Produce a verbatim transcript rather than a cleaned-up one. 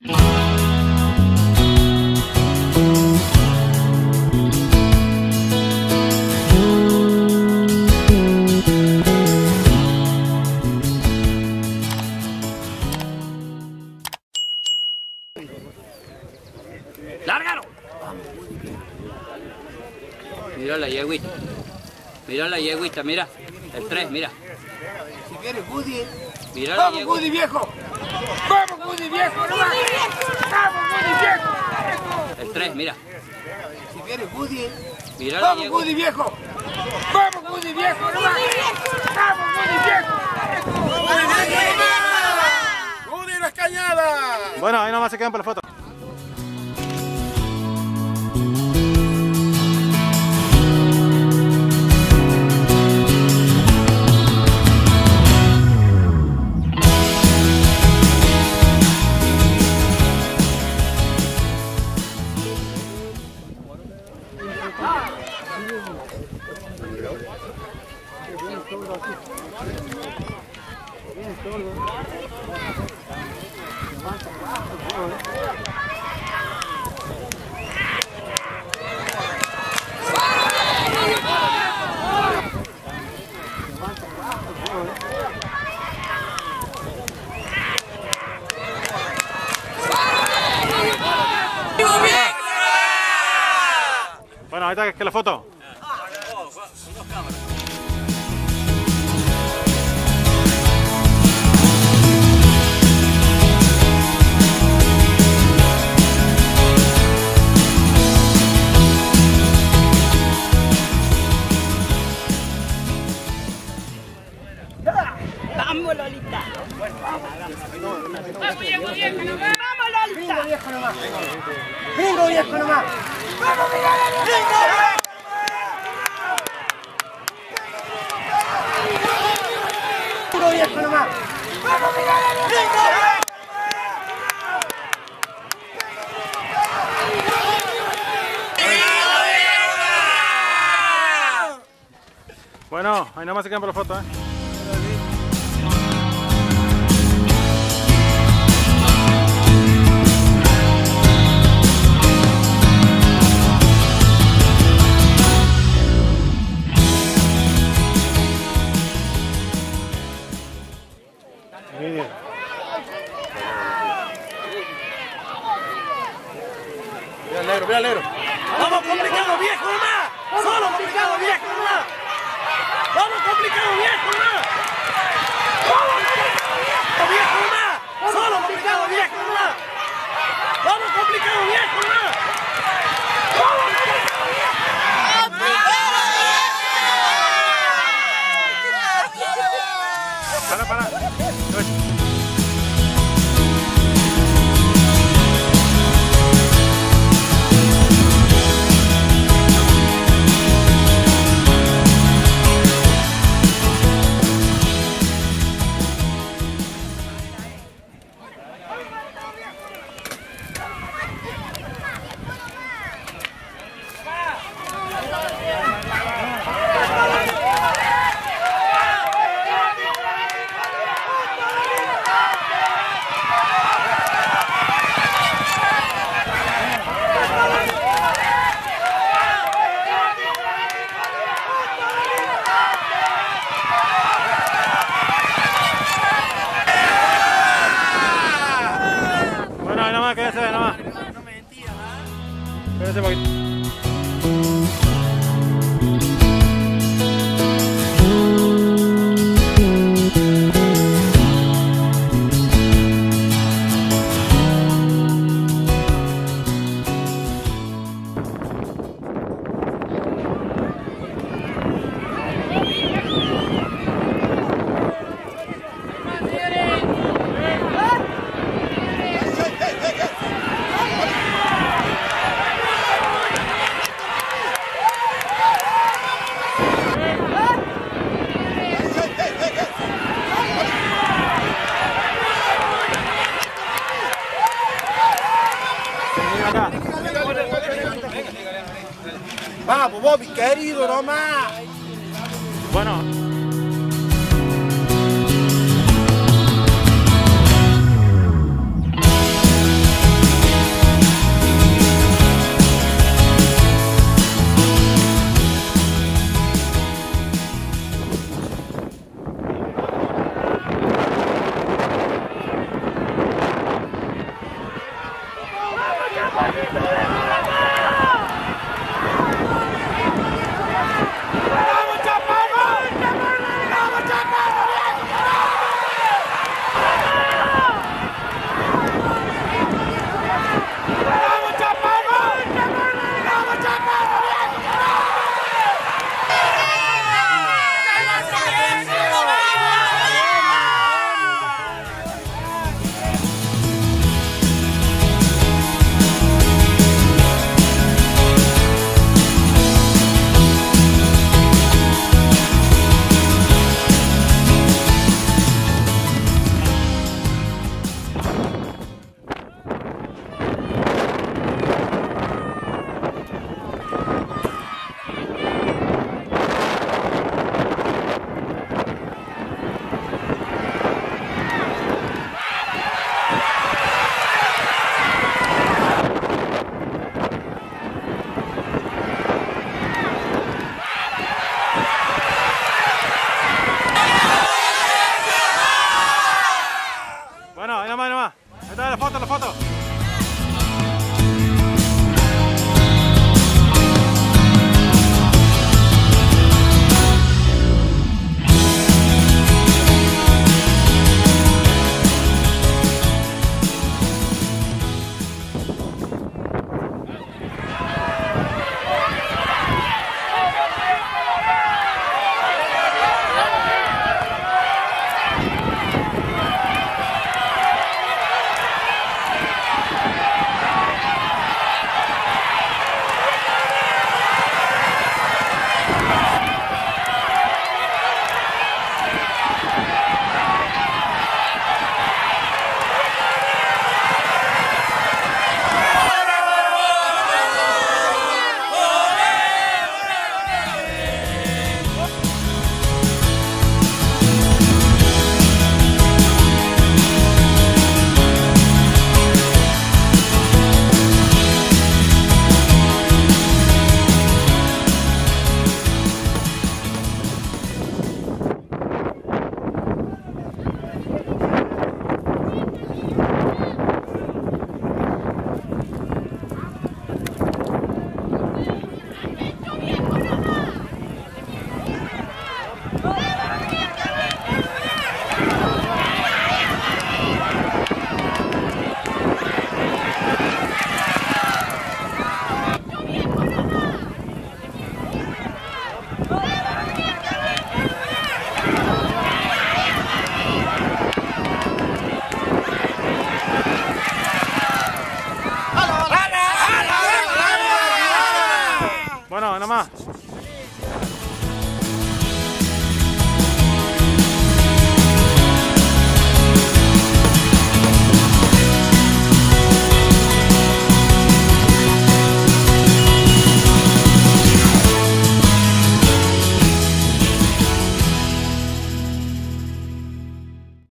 ¡Lárgalo! Mira la yeguita. Mira la yeguita, mira. El tres, mira. Si quieres, Woody. Mira la ¡Vamos, yeguita. Woody, viejo! ¡Vamos, Woody, viejo! ¡No más! ¡Vamos, Woody, viejo! El tres, mira. Si quieres, Woody. Mira la ¡Vamos, yeguita. Woody, viejo! ¡Vamos, Woody, viejo! ¡No más! ¡Vamos, Woody, viejo! ¡Woody Las Cañadas! Bueno, ahí nomás se quedan para la foto. Bueno, ahorita que la foto. Vamos, Lolita. Vamos, viejo, viejo, nomás. Vamos, Lolita. ¡Bingo, viejo, nomás! ¡Bingo, viejo, nomás! ¡Vamos, Miguel! ¡Bingo, viejo! ¡Bingo, viejo, nomás! ¡Vamos, Miguel! ¡Bingo, viejo! Bueno, ahí nomás se quedan para la foto, ¿eh? Mira al negro, mira al negro. ¡Vamos, complicado, viejo, nomás! ¡Solo complicado, viejo, nomás! ¡Vamos, complicado, viejo, nomás! ¡Vamos, complicado, viejo, nomás! ¡Solo complicado, viejo, nomás! ¡Vamos, complicado, viejo, nomás! ¡Vamos, complicado, viejo! Para, para. Quédese, nomás. No me mentías, ¿ah? Quédese un poquito. Vamos, Bobby, querido, nomás. Bueno. Bueno, ahí nomás, ahí nomás. Ahí está la foto, la foto. Bueno, nada más.